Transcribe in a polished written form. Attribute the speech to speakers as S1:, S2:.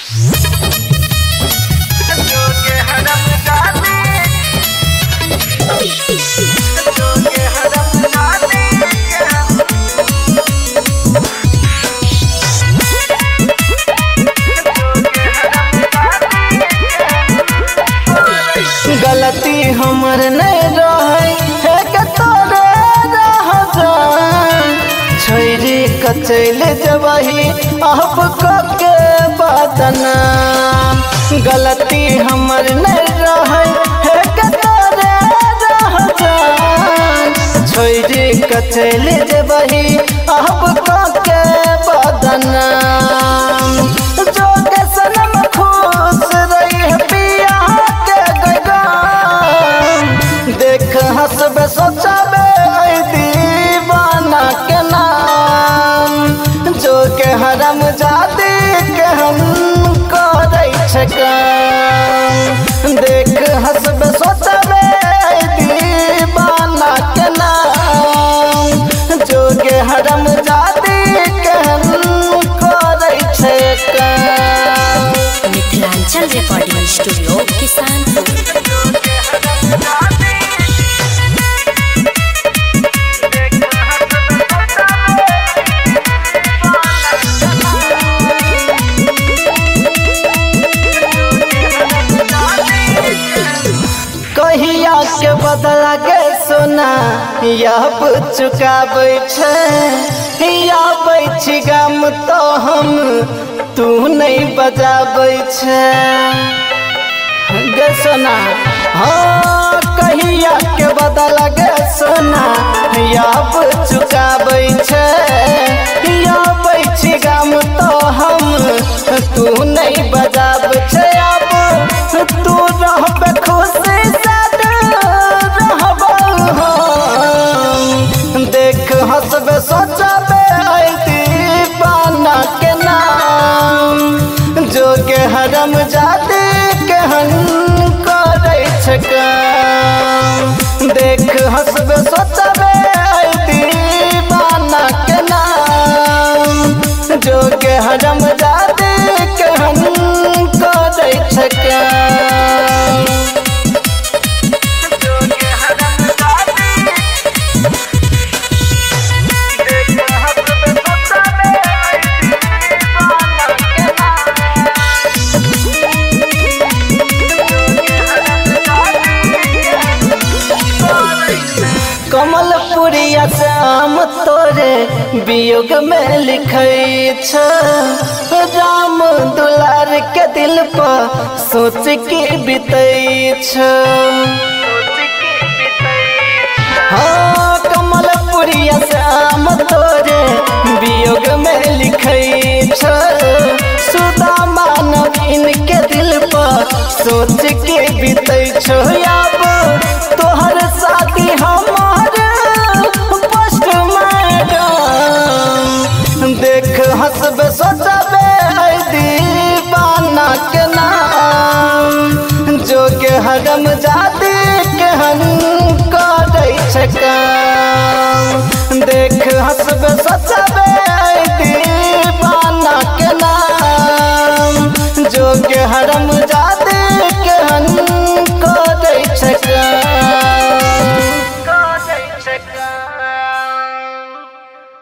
S1: गलती हमर नहीं रहे है के तोरे रह जान छोरी कचैल जबही अब के बदना गलती हमर नहीं रहे है के तोरे रह जान छोरी कचैल जबही अब के बदना जो के सनम खुश रही है पिया देख हंसबे सोचबे दीवाना के नाम जो के हरम जाती के हम करे काम देख हंसबे सोचबे दीवाना के नाम जो के हरम जाती के हम करे काम।
S2: Mithilanchal recording studio Kisanpur.
S1: कहिया के बदला के सोना याब चुकाबै छै याबै छी गम तो हम तू नहीं बजाबै छै गे सोना हाँ कहिया के बदला के सोना याब चुकाबै छै याबै छी गम तो हम तू नहीं बजाबै छै अब तू रहबे खुशी देख हंसबे सोचबे दीवाना के नाम जो के हरम जाती के हम करे काम देख हंसबे सोचबे दीवाना के नाम जो के हरम जाती के हम करे काम। कमलपुरिया श्याम तोरे वियोग में लिखे छ राम दुलार के दिल पर सोच के बीते छ हाँ कमलपुरिया श्याम तोरे वियोग में लिखे छ सुदामा नवीन के दिल पर सोच के बीते छ अब तोहर साथी हमार देख हंसबे सोचबे दीवाना के